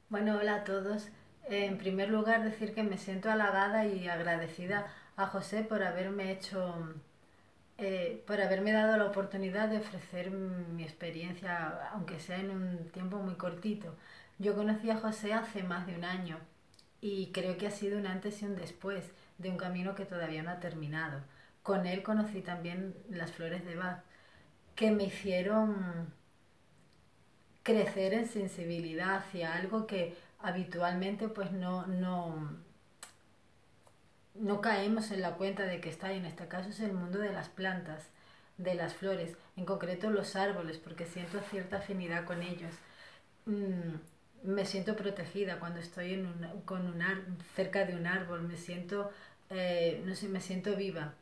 Bueno, hola a todos. En primer lugar, decir que me siento halagada y agradecida a José por haberme por haberme dado la oportunidad de ofrecer mi experiencia, aunque sea en un tiempo muy cortito. Yo conocí a José hace más de un año y creo que ha sido un antes y un después de un camino que todavía no ha terminado. Con él conocí también las flores de Bach, que me hicieron crecer en sensibilidad hacia algo que habitualmente pues no caemos en la cuenta de que está ahí. En este caso es el mundo de las plantas, de las flores, en concreto los árboles, porque siento cierta afinidad con ellos. Me siento protegida cuando estoy cerca de un árbol, me siento, no sé, me siento viva.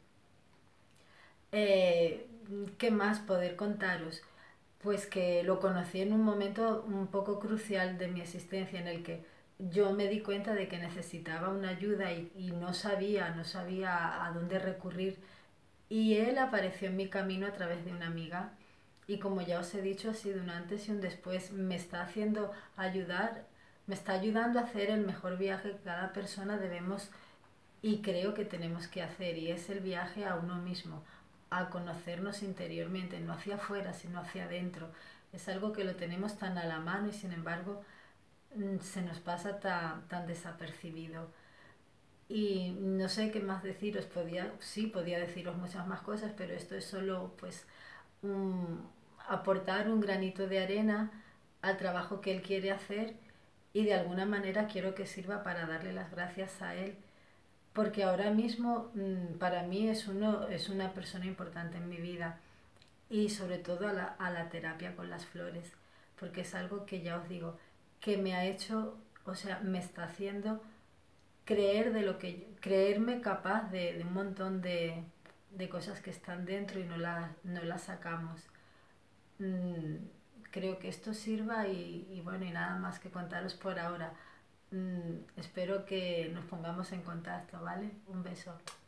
Eh, ¿Qué más poder contaros? Pues que lo conocí en un momento un poco crucial de mi existencia en el que yo me di cuenta de que necesitaba una ayuda y no sabía a dónde recurrir. Y él apareció en mi camino a través de una amiga y como ya os he dicho ha sido un antes y un después. Me está haciendo ayudar, me está ayudando a hacer el mejor viaje que cada persona debemos y creo que tenemos que hacer, y es el viaje a uno mismo, a conocernos interiormente, no hacia afuera, sino hacia adentro. Es algo que lo tenemos tan a la mano y sin embargo se nos pasa tan desapercibido. Y no sé qué más deciros, sí, podía deciros muchas más cosas, pero esto es solo pues un- aportar un granito de arena al trabajo que él quiere hacer y de alguna manera quiero que sirva para darle las gracias a él porque ahora mismo para mí es una persona importante en mi vida y sobre todo a la terapia con las flores, porque es algo que ya os digo, que me ha hecho, o sea, me está haciendo creer creerme capaz de un montón de cosas que están dentro y no las sacamos. Mm, Creo que esto sirva y bueno, y nada más que contaros por ahora. Espero que nos pongamos en contacto, ¿vale? Un beso.